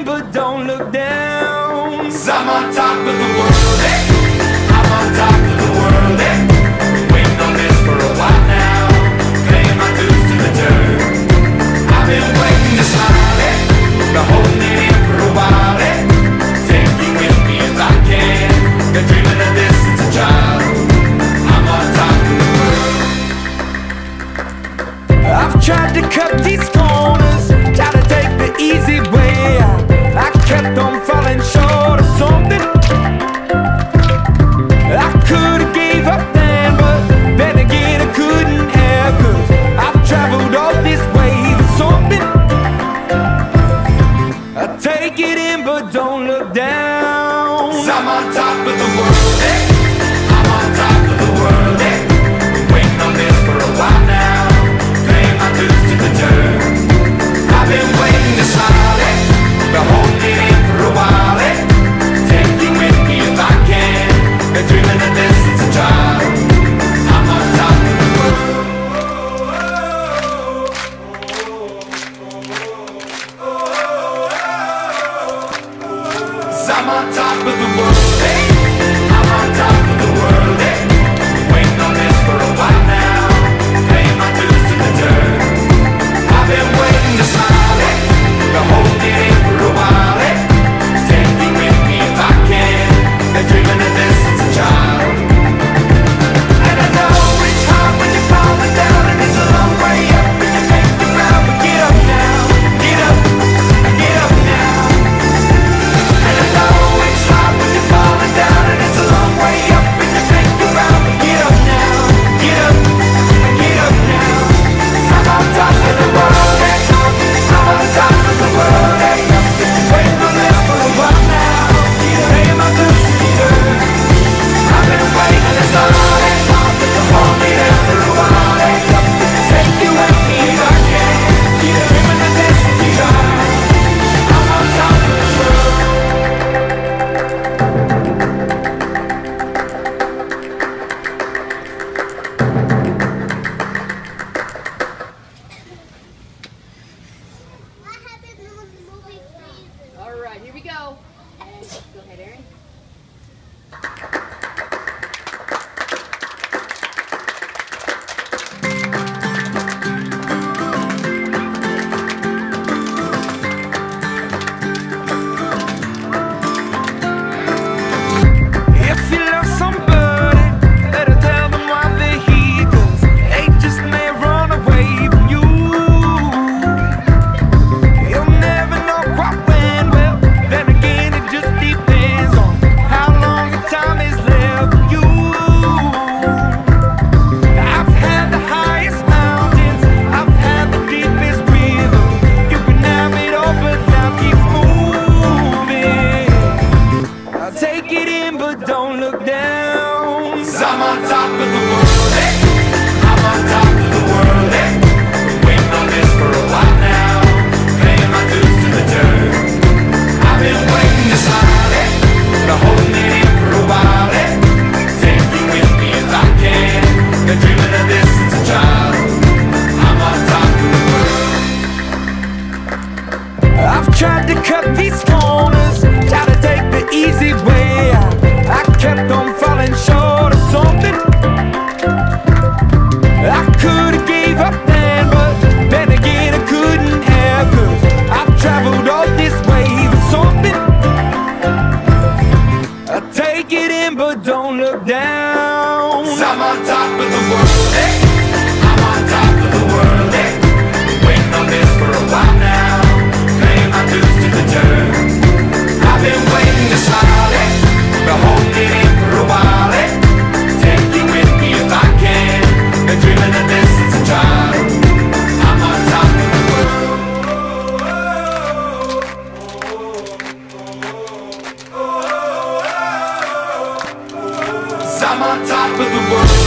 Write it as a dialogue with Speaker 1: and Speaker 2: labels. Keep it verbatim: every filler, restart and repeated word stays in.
Speaker 1: in, but don't look down.
Speaker 2: 'Cause I'm on top of the world, eh? I'm on top of the world, eh? Waiting on this for a while now, paying my dues to the dirt. I've been waiting to smile, eh? Been holding it in for a while, eh? Take you with me if I can. Been dreaming of this since a child. I'm on top of the world.
Speaker 1: I've tried to cut these corners, tried to take the easy way out. I kept on falling short of something. I could've gave up then, but then again I couldn't have, 'cause I've traveled all this way for something. I take it in, but don't look down.
Speaker 2: 'Cause I'm on top of the world, eh? I'm on top of the world, eh? Waiting on this for a while now, paying my dues to the dirt. I've been waiting to smile, eh? Been holding it in for a while, eh? Take you with me if I can. Been dreaming of this since a child. I'm on top of the world. 'Cause I'm on top of the world, eh? I'm on top of the world, eh? Waiting on this for a while now, paying my dues to the dirt. I've been waiting to smile, eh? Been holding it in for a while, eh? Take you with me if I can. Been dreaming of this since a child. And I know it's hard when you're falling down, and it's a long way up, and you make the ground, but get up now, get up, get up now. And I know it's hard when you're falling down, and it's a long way up, and you make the ground, but get up now, get up, get up now. 'Cause I'm on top of the world, eh? I'm on top of the world, eh? Waiting on this for a while now, paying my dues to the dirt. I've been waiting this long, eh? Hold me there for a while, eh? Take you with me if I can. Dreaming of this since a child. I'm on top of the world.
Speaker 3: All right, here we go. And go ahead, Aaron.
Speaker 1: If you love somebody, better tell them why they're here, 'cause they just may run away from you. You'll never know quite when, well, then again it just depends on how long your time is left for you. I've had the highest mountains, I've had the deepest river. You can have it all, but now keep moving. I'll take it in, but don't look down.
Speaker 2: 'Cause I'm on top of the world, eh? I'm on top of the world, eh? Waiting on this for a while now, paying my dues to the dirt. I've been waiting to smile, eh? Been holding it in for a while, eh? Take you with me if I can. Been dreaming of this since a child. I'm on top of the world.
Speaker 1: I've tried to cut these corners, tried to take the easy way out. I kept on falling short of something. I could've gave up then, but then again I couldn't have, 'cause I've traveled all this way for something. I take it in, but don't look down.
Speaker 2: 'Cause I'm on top of the world, eh? I'm on top of the world, eh? Waiting on this for a while now, paying my dues to the dirt. I've been waiting to smile, eh? Been holding it in for a while, eh? Take you with me if I can. Been dreaming of this since a child. I'm on top of the world. 'Cause I'm on top of the world.